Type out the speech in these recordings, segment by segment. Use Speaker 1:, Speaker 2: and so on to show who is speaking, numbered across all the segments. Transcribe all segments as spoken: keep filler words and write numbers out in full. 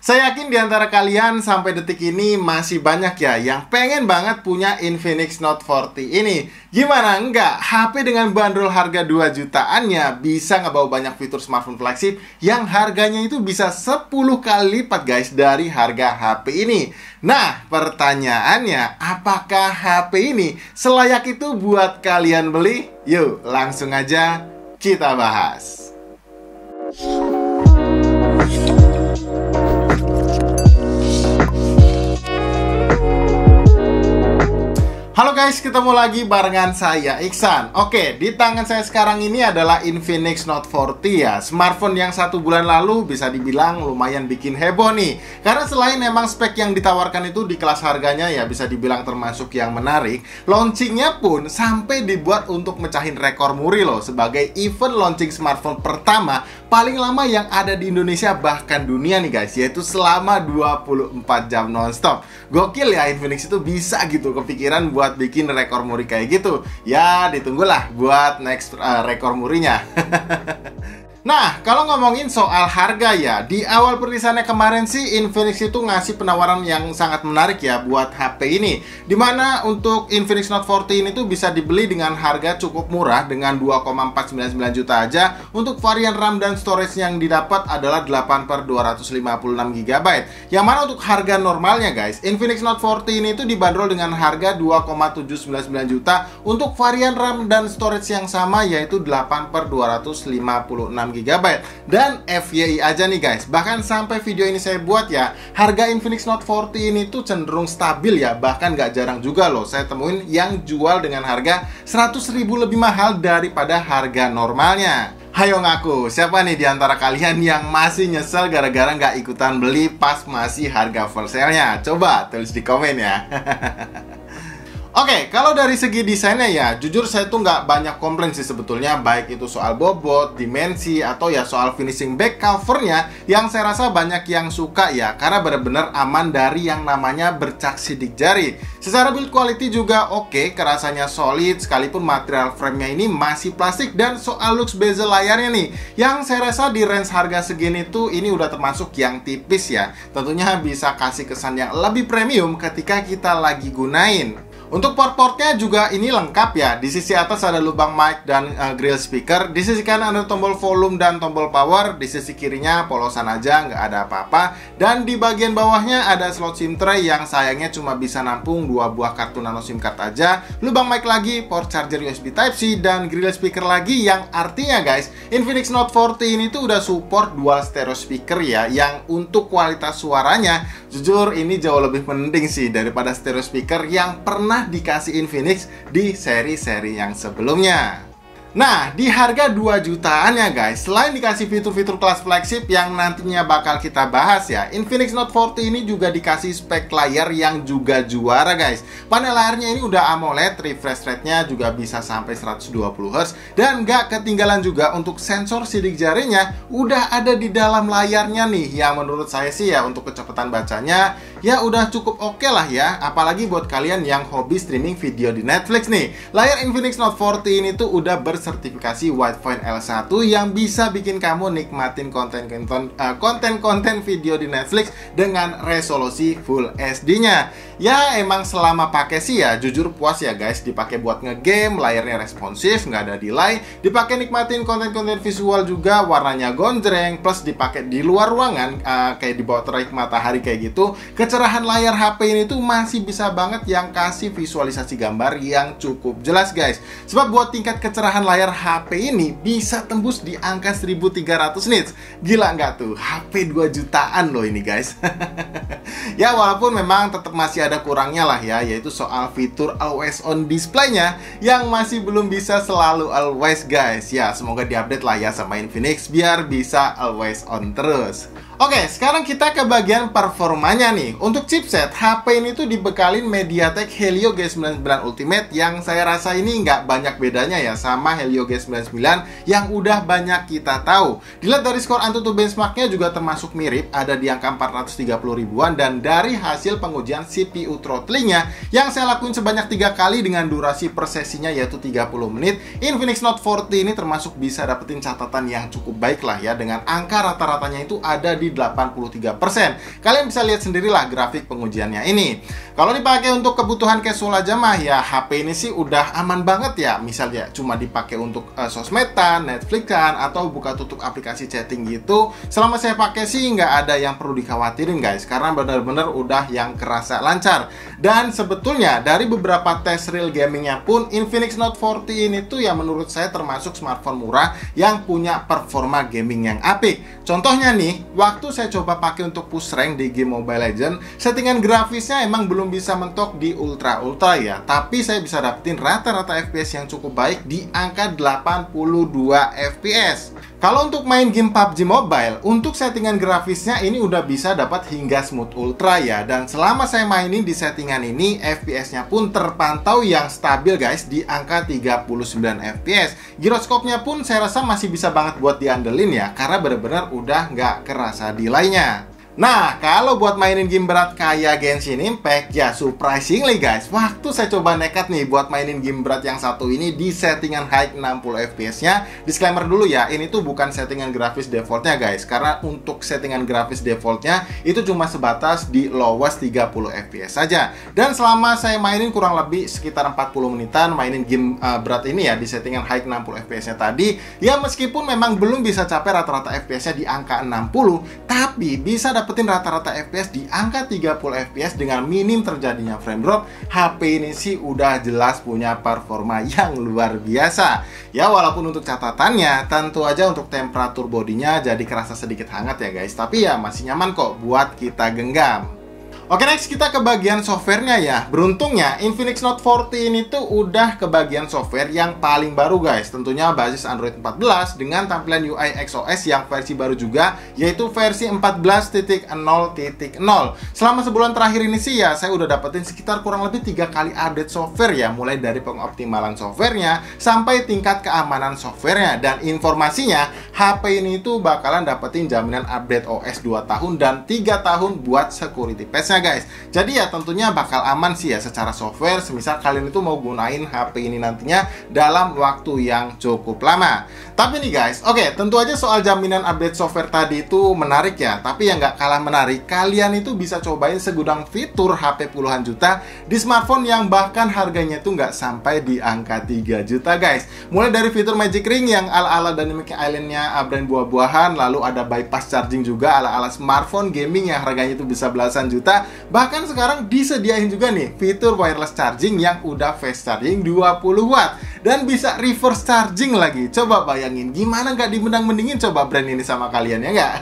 Speaker 1: Saya yakin di antara kalian sampai detik ini masih banyak ya yang pengen banget punya Infinix Note empat puluh ini. Gimana enggak? H P dengan bandrol harga dua jutaannya bisa ngebawa banyak fitur smartphone flagship yang harganya itu bisa sepuluh kali lipat guys dari harga H P ini. Nah, pertanyaannya, apakah H P ini selayak itu buat kalian beli? Yuk, langsung aja kita bahas. Halo guys, ketemu lagi barengan saya Iksan. Oke, di tangan saya sekarang ini adalah Infinix Note empat puluh ya. Smartphone yang satu bulan lalu bisa dibilang lumayan bikin heboh nih. Karena selain memang spek yang ditawarkan itu di kelas harganya ya bisa dibilang termasuk yang menarik, launchingnya pun sampai dibuat untuk mecahin rekor muri loh, sebagai event launching smartphone pertama paling lama yang ada di Indonesia bahkan dunia nih guys, yaitu selama dua puluh empat jam nonstop. Gokil ya, Infinix itu bisa gitu kepikiran buat buat bikin rekor muri kayak gitu. Ya ditunggulah buat next uh, rekor murinya. Nah, kalau ngomongin soal harga ya, di awal perilisannya kemarin sih Infinix itu ngasih penawaran yang sangat menarik ya buat H P ini. Dimana untuk Infinix Note empat puluh ini tuh bisa dibeli dengan harga cukup murah dengan dua koma empat sembilan sembilan juta aja. Untuk varian RAM dan storage yang didapat adalah delapan per dua ratus lima puluh enam giga byte. Yang mana untuk harga normalnya guys, Infinix Note empat puluh ini tuh dibanderol dengan harga dua koma tujuh sembilan sembilan juta. Untuk varian RAM dan storage yang sama yaitu delapan per dua ratus lima puluh enam giga byte. Dan F Y I aja nih guys, bahkan sampai video ini saya buat ya, harga Infinix Note empat puluh ini tuh cenderung stabil ya. Bahkan gak jarang juga loh saya temuin yang jual dengan harga seratus ribu lebih mahal daripada harga normalnya. Hayo ngaku, siapa nih di antara kalian yang masih nyesel gara-gara nggak ikutan beli pas masih harga full sale-nya? Coba tulis di komen ya. Oke, kalau dari segi desainnya ya, jujur saya tuh nggak banyak komplain sih sebetulnya, baik itu soal bobot, dimensi, atau ya soal finishing back covernya, yang saya rasa banyak yang suka ya, karena benar-benar aman dari yang namanya bercak sidik jari. Secara build quality juga oke, kerasanya solid, sekalipun material frame-nya ini masih plastik. Dan soal looks bezel layarnya nih, yang saya rasa di range harga segini tuh ini udah termasuk yang tipis ya. Tentunya bisa kasih kesan yang lebih premium ketika kita lagi gunain. Untuk port-portnya juga ini lengkap ya. Di sisi atas ada lubang mic dan uh, grill speaker. Di sisi kanan ada tombol volume dan tombol power. Di sisi kirinya polosan aja, nggak ada apa-apa. Dan di bagian bawahnya ada slot SIM tray yang sayangnya cuma bisa nampung dua buah kartu nano SIM card aja. Lubang mic lagi, port charger U S B Type-C, dan grill speaker lagi. Yang artinya guys, Infinix Note empat puluh ini tuh udah support dual stereo speaker ya. Yang untuk kualitas suaranya, jujur ini jauh lebih mending sih daripada stereo speaker yang pernah dikasih Infinix di seri-seri yang sebelumnya. Nah, di harga dua jutaannya guys, selain dikasih fitur-fitur kelas flagship yang nantinya bakal kita bahas ya, Infinix Note empat puluh ini juga dikasih spek layar yang juga juara guys. Panel layarnya ini udah AMOLED, refresh rate-nya juga bisa sampai seratus dua puluh hertz. Dan gak ketinggalan juga untuk sensor sidik jarinya udah ada di dalam layarnya nih. Yang menurut saya sih ya untuk kecepatan bacanya ya udah cukup oke lah ya. Apalagi buat kalian yang hobi streaming video di Netflix nih. Layar Infinix Note empat puluh ini tuh udah ber sertifikasi Wideframe L satu yang bisa bikin kamu nikmatin konten-konten uh, konten-konten video di Netflix dengan resolusi Full H D-nya. Ya emang selama pakai sih ya jujur puas ya guys, dipakai buat ngegame, layarnya responsif, nggak ada delay, dipakai nikmatin konten-konten visual juga, warnanya gonjreng, plus dipakai di luar ruangan uh, kayak di bawah terik matahari kayak gitu. Kecerahan layar H P ini tuh masih bisa banget yang kasih visualisasi gambar yang cukup jelas guys. Sebab buat tingkat kecerahan layar H P ini bisa tembus di angka seribu tiga ratus nits. Gila nggak tuh? H P dua jutaan loh ini guys. Ya walaupun memang tetap masih ada kurangnya lah ya, yaitu soal fitur always on display-nya yang masih belum bisa selalu always guys. Ya semoga diupdate lah ya sama Infinix biar bisa always on terus. Oke, sekarang kita ke bagian performanya nih. Untuk chipset, H P ini tuh dibekalin MediaTek Helio G sembilan puluh sembilan Ultimate yang saya rasa ini nggak banyak bedanya ya sama Helio G sembilan puluh sembilan yang udah banyak kita tahu. Dilihat dari skor Antutu benchmarknya juga termasuk mirip, ada di angka empat ratus tiga puluh ribuan. Dan dari hasil pengujian C P U throttling-nya yang saya lakuin sebanyak tiga kali dengan durasi per sesinya yaitu tiga puluh menit, Infinix Note empat puluh ini termasuk bisa dapetin catatan yang cukup baik lah ya, dengan angka rata-ratanya itu ada di di delapan puluh tiga persen. Kalian bisa lihat sendirilah grafik pengujiannya ini. Kalau dipakai untuk kebutuhan casual aja mah ya H P ini sih udah aman banget ya. Misalnya cuma dipakai untuk uh, sosmedan, Netflixan, atau buka tutup aplikasi chatting gitu. Selama saya pakai sih nggak ada yang perlu dikhawatirin guys, karena benar-benar udah yang kerasa lancar. Dan sebetulnya dari beberapa tes real gamingnya pun Infinix Note empat puluh ini tuh ya menurut saya termasuk smartphone murah yang punya performa gaming yang apik. Contohnya nih, waktu saya coba pakai untuk push rank di game Mobile Legends, settingan grafisnya emang belum bisa mentok di ultra-ultra ya, tapi saya bisa dapetin rata-rata F P S yang cukup baik di angka delapan puluh dua F P S. Kalau untuk main game P U B G Mobile, untuk settingan grafisnya ini udah bisa dapat hingga smooth ultra ya. Dan selama saya mainin di settingan ini, F P S-nya pun terpantau yang stabil guys di angka tiga puluh sembilan F P S. Giroskopnya pun saya rasa masih bisa banget buat diandelin ya, karena bener-bener udah nggak kerasa delay-nya. Nah, kalau buat mainin game berat kayak Genshin Impact, ya surprisingly guys, waktu saya coba nekat nih buat mainin game berat yang satu ini di settingan high enam puluh F P S-nya. Disclaimer dulu ya, ini tuh bukan settingan grafis defaultnya guys, karena untuk settingan grafis defaultnya itu cuma sebatas di lowest tiga puluh F P S saja. Dan selama saya mainin kurang lebih sekitar empat puluh menitan mainin game uh, berat ini ya di settingan high enam puluh F P S-nya tadi, ya meskipun memang belum bisa capai rata-rata F P S-nya di angka enam puluh, tapi bisa dapetin rata-rata F P S di angka tiga puluh F P S dengan minim terjadinya frame drop. H P ini sih udah jelas punya performa yang luar biasa. Ya walaupun untuk catatannya, tentu aja untuk temperatur bodinya jadi kerasa sedikit hangat ya guys, tapi ya masih nyaman kok buat kita genggam. Oke, next kita ke bagian softwarenya ya. Beruntungnya Infinix Note empat puluh ini tuh udah ke bagian software yang paling baru guys. Tentunya basis Android empat belas dengan tampilan U I X O S yang versi baru juga, yaitu versi empat belas titik nol titik nol. Selama sebulan terakhir ini sih ya, saya udah dapetin sekitar kurang lebih tiga kali update software ya, mulai dari pengoptimalan softwarenya sampai tingkat keamanan softwarenya. Dan informasinya, H P ini tuh bakalan dapetin jaminan update O S dua tahun dan tiga tahun buat security patch guys. Jadi ya tentunya bakal aman sih ya secara software, semisal kalian itu mau gunain H P ini nantinya dalam waktu yang cukup lama. Tapi nih guys, oke, okay, tentu aja soal jaminan update software tadi itu menarik ya, tapi yang nggak kalah menarik, kalian itu bisa cobain segudang fitur H P puluhan juta di smartphone yang bahkan harganya itu nggak sampai di angka tiga juta guys. Mulai dari fitur Magic Ring yang ala-ala Dynamic Island-nya brand buah-buahan, lalu ada bypass charging juga ala-ala smartphone gaming yang harganya itu bisa belasan juta. Bahkan sekarang disediain juga nih fitur wireless charging yang udah fast charging dua puluh watt dan bisa reverse charging lagi. Coba bayangin, gimana nggak dimendang-mendingin coba brand ini sama kalian ya nggak?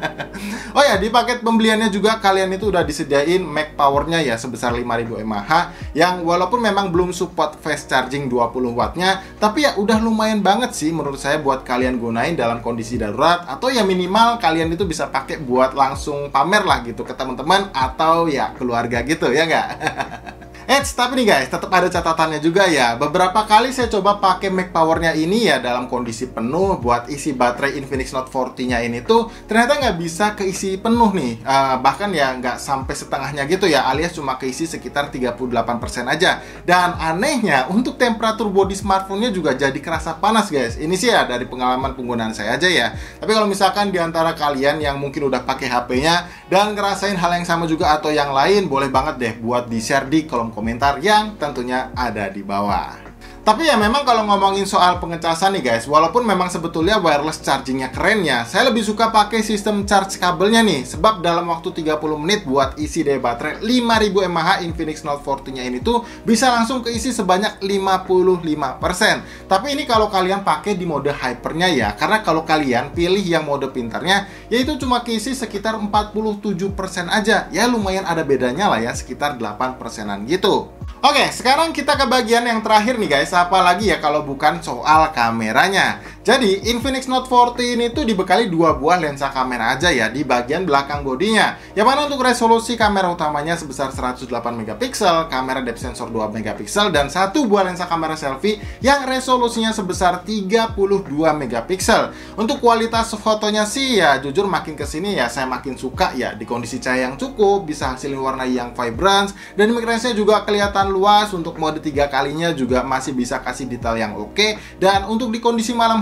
Speaker 1: Oh ya, di paket pembeliannya juga kalian itu udah disediain Max Power-nya ya sebesar lima ribu mAh yang walaupun memang belum support fast charging dua puluh watt-nya, tapi ya udah lumayan banget sih menurut saya buat kalian gunain dalam kondisi darurat, atau ya minimal kalian itu bisa pakai buat langsung pamer lah gitu ke teman-teman atau ya keluarga gitu ya nggak? Eits, tapi nih guys, tetap ada catatannya juga ya. Beberapa kali saya coba pakai Max Power-nya ini ya dalam kondisi penuh buat isi baterai Infinix Note empat puluh-nya ini tuh ternyata nggak bisa keisi penuh nih. Uh, bahkan ya nggak sampai setengahnya gitu ya, alias cuma keisi sekitar tiga puluh delapan persen aja. Dan anehnya untuk temperatur body smartphone-nya juga jadi kerasa panas guys. Ini sih ya dari pengalaman penggunaan saya aja ya. Tapi kalau misalkan di antara kalian yang mungkin udah pakai H P-nya dan ngerasain hal yang sama juga atau yang lain, boleh banget deh buat di-share di kolom komentar yang tentunya ada di bawah. Tapi ya memang kalau ngomongin soal pengecasan nih guys, walaupun memang sebetulnya wireless chargingnya keren ya, saya lebih suka pakai sistem charge kabelnya nih. Sebab dalam waktu tiga puluh menit buat isi daya baterai lima ribu mAh Infinix Note empat puluh-nya ini tuh bisa langsung keisi sebanyak lima puluh lima persen. Tapi ini kalau kalian pakai di mode hypernya ya, karena kalau kalian pilih yang mode pintarnya, yaitu cuma keisi sekitar empat puluh tujuh persen aja. Ya lumayan ada bedanya lah ya, sekitar delapan persenan gitu. Oke, sekarang kita ke bagian yang terakhir nih guys, apalagi ya kalau bukan soal kameranya. Jadi, Infinix Note empat puluh ini tuh dibekali dua buah lensa kamera aja ya di bagian belakang bodinya. Yang mana untuk resolusi kamera utamanya sebesar seratus delapan megapiksel, kamera depth sensor dua megapiksel, dan satu buah lensa kamera selfie yang resolusinya sebesar tiga puluh dua megapiksel. Untuk kualitas fotonya sih ya jujur makin kesini ya saya makin suka ya, di kondisi cahaya yang cukup, bisa hasilin warna yang vibrant, dan image range-nya juga kelihatan luas. Untuk mode tiga kalinya juga masih bisa kasih detail yang oke. Dan untuk di kondisi malam hari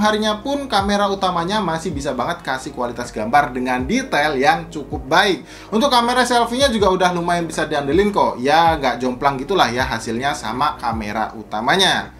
Speaker 1: harinya pun kamera utamanya masih bisa banget kasih kualitas gambar dengan detail yang cukup baik. Untuk kamera selfie-nya juga udah lumayan bisa diandelin kok. Ya nggak jomplang gitulah ya hasilnya sama kamera utamanya.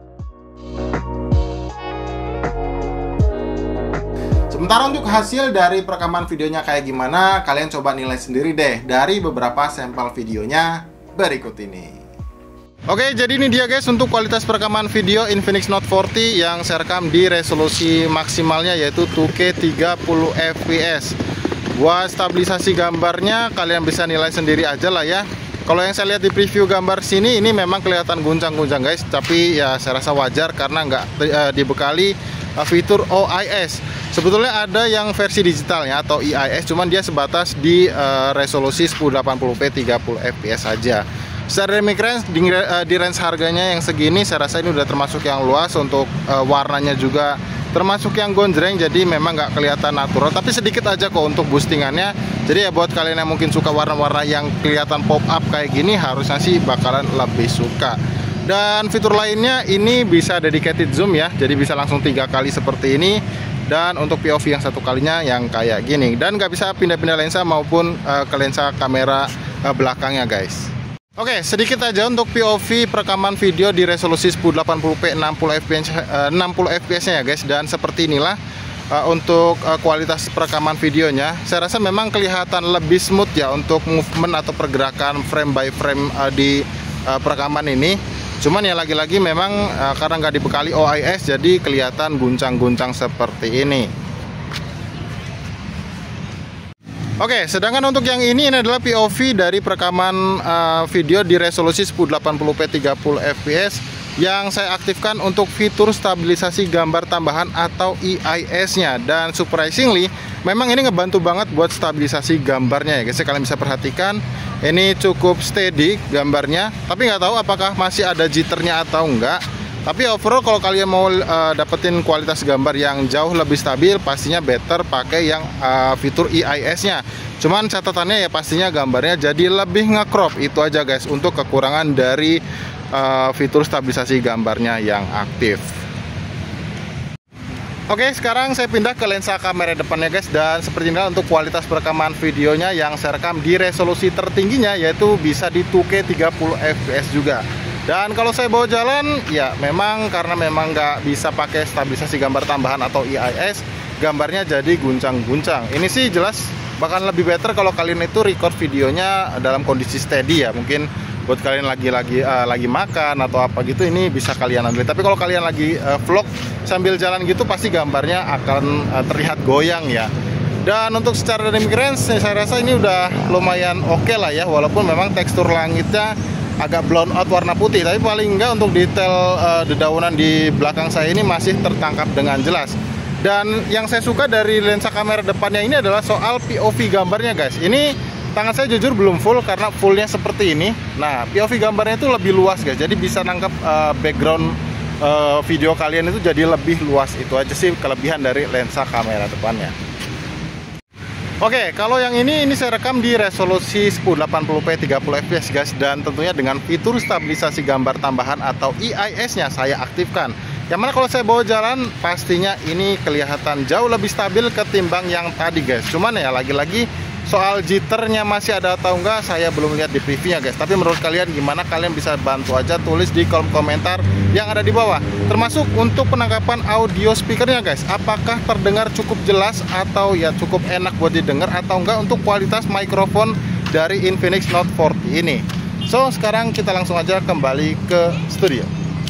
Speaker 1: Sementara untuk hasil dari perekaman videonya kayak gimana, kalian coba nilai sendiri deh dari beberapa sampel videonya berikut ini. Oke, jadi ini dia guys untuk kualitas perekaman video Infinix Note empat puluh yang saya rekam di resolusi maksimalnya yaitu dua K tiga puluh F P S. Buat stabilisasi gambarnya kalian bisa nilai sendiri aja lah ya. Kalau yang saya lihat di preview gambar sini ini memang kelihatan guncang-guncang guys, tapi ya saya rasa wajar karena nggak uh, dibekali uh, fitur O I S. Sebetulnya ada yang versi digitalnya atau I I S, cuman dia sebatas di uh, resolusi seribu delapan puluh p tiga puluh F P S saja. Secara dynamic range, di, uh, di range harganya yang segini, saya rasa ini udah termasuk yang luas. Untuk uh, warnanya juga termasuk yang gonjreng, jadi memang nggak kelihatan natural, tapi sedikit aja kok untuk boostingannya. Jadi ya buat kalian yang mungkin suka warna-warna yang kelihatan pop up kayak gini, harusnya sih bakalan lebih suka. Dan fitur lainnya ini bisa dedicated zoom ya, jadi bisa langsung tiga kali seperti ini. Dan untuk P O V yang satu kalinya yang kayak gini, dan nggak bisa pindah-pindah lensa maupun uh, ke lensa kamera uh, belakangnya guys. Oke, sedikit aja untuk P O V perekaman video di resolusi seribu delapan puluh p enam puluh F P S, uh, enam puluh F P S nya ya guys. Dan seperti inilah uh, untuk uh, kualitas perekaman videonya. Saya rasa memang kelihatan lebih smooth ya untuk movement atau pergerakan frame by frame uh, di uh, perekaman ini. Cuman ya lagi-lagi memang uh, karena nggak dibekali O I S, jadi kelihatan guncang-guncang seperti ini. Oke, sedangkan untuk yang ini, ini adalah P O V dari perekaman uh, video di resolusi seribu delapan puluh p tiga puluh F P S yang saya aktifkan untuk fitur stabilisasi gambar tambahan atau I I S-nya. Dan surprisingly, memang ini ngebantu banget buat stabilisasi gambarnya ya guys. Kalian bisa perhatikan, ini cukup steady gambarnya, tapi nggak tahu apakah masih ada jitternya atau enggak. Tapi overall kalau kalian mau uh, dapetin kualitas gambar yang jauh lebih stabil, pastinya better pakai yang uh, fitur I I S-nya. Cuman catatannya ya pastinya gambarnya jadi lebih nge-crop. Itu aja guys untuk kekurangan dari uh, fitur stabilisasi gambarnya yang aktif. Oke, sekarang saya pindah ke lensa kamera depannya guys. Dan seperti inilah untuk kualitas perekaman videonya yang saya rekam di resolusi tertingginya, yaitu bisa di dua K tiga puluh F P S juga. Dan kalau saya bawa jalan, ya memang karena memang nggak bisa pakai stabilisasi gambar tambahan atau I I S, gambarnya jadi guncang-guncang. Ini sih jelas bahkan lebih better kalau kalian itu record videonya dalam kondisi steady ya. Mungkin buat kalian lagi-lagi uh, lagi makan atau apa gitu, ini bisa kalian ambil. Tapi kalau kalian lagi uh, vlog sambil jalan gitu, pasti gambarnya akan uh, terlihat goyang ya. Dan untuk secara dynamic range, saya rasa ini udah lumayan oke okay lah ya. Walaupun memang tekstur langitnya agak blown out warna putih, tapi paling enggak untuk detail uh, dedaunan di belakang saya ini masih tertangkap dengan jelas. Dan yang saya suka dari lensa kamera depannya ini adalah soal P O V gambarnya guys. Ini tangan saya jujur belum full karena fullnya seperti ini. Nah, P O V gambarnya itu lebih luas guys, jadi bisa nangkep uh, background uh, video kalian itu jadi lebih luas. Itu aja sih kelebihan dari lensa kamera depannya. Oke, kalau yang ini ini saya rekam di resolusi seribu delapan puluh p tiga puluh F P S guys, dan tentunya dengan fitur stabilisasi gambar tambahan atau I I S-nya saya aktifkan. Yang mana kalau saya bawa jalan pastinya ini kelihatan jauh lebih stabil ketimbang yang tadi guys. Cuman ya lagi-lagi soal jitternya masih ada atau enggak, saya belum lihat di previewnya guys. Tapi menurut kalian gimana? Kalian bisa bantu aja tulis di kolom komentar yang ada di bawah. Termasuk untuk penangkapan audio speakernya guys, apakah terdengar cukup jelas atau ya cukup enak buat didengar atau enggak untuk kualitas mikrofon dari Infinix Note empat puluh ini. So sekarang kita langsung aja kembali ke studio.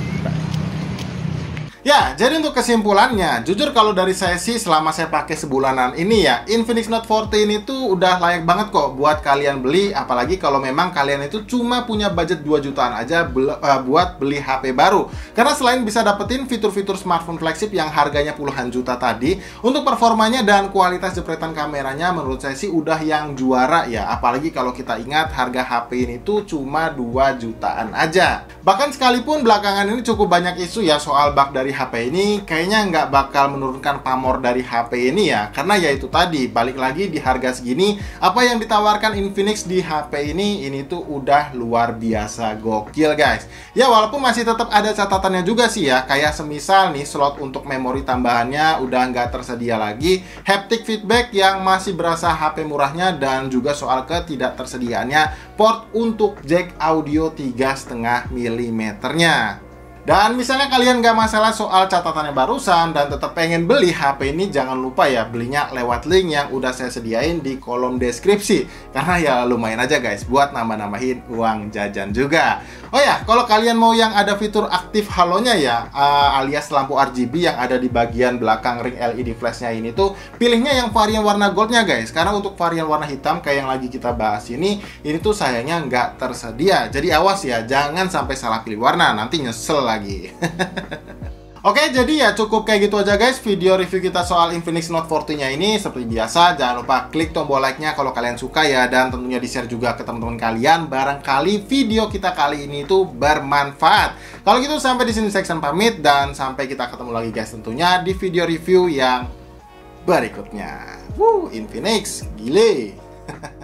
Speaker 1: Ya, jadi untuk kesimpulannya, jujur kalau dari saya sih selama saya pakai sebulanan ini ya, Infinix Note empat puluh ini tuh udah layak banget kok buat kalian beli. Apalagi kalau memang kalian itu cuma punya budget dua jutaan aja uh, buat beli H P baru. Karena selain bisa dapetin fitur-fitur smartphone flagship yang harganya puluhan juta tadi, untuk performanya dan kualitas jepretan kameranya menurut saya sih udah yang juara ya. Apalagi kalau kita ingat harga H P ini tuh cuma dua jutaan aja. Bahkan sekalipun belakangan ini cukup banyak isu ya soal bug dari H H P ini kayaknya nggak bakal menurunkan pamor dari H P ini ya. Karena ya itu tadi, balik lagi di harga segini, apa yang ditawarkan Infinix di H P ini, ini tuh udah luar biasa gokil guys. Ya walaupun masih tetap ada catatannya juga sih ya. Kayak semisal nih slot untuk memori tambahannya udah nggak tersedia lagi, haptic feedback yang masih berasa H P murahnya, dan juga soal ketidak tersediaannya port untuk jack audio tiga koma lima milimeternya. Dan misalnya kalian nggak masalah soal catatannya barusan dan tetap pengen beli H P ini, jangan lupa ya belinya lewat link yang udah saya sediain di kolom deskripsi. Karena ya lumayan aja guys buat nambah-nambahin uang jajan juga. Oh ya, kalau kalian mau yang ada fitur aktif halonya ya, uh, alias lampu R G B yang ada di bagian belakang ring L E D flashnya ini tuh, pilihnya yang varian warna goldnya guys. Karena untuk varian warna hitam kayak yang lagi kita bahas ini, ini tuh sayangnya nggak tersedia. Jadi awas ya, jangan sampai salah pilih warna, nanti nyesel lagi. Oke, jadi ya cukup kayak gitu aja guys video review kita soal Infinix Note empat puluh nya ini. Seperti biasa, jangan lupa klik tombol like-nya kalau kalian suka ya, dan tentunya di-share juga ke teman-teman kalian barangkali video kita kali ini tuh bermanfaat. Kalau gitu sampai di sini Seksan pamit, dan sampai kita ketemu lagi guys tentunya di video review yang berikutnya. Wuh, Infinix gile.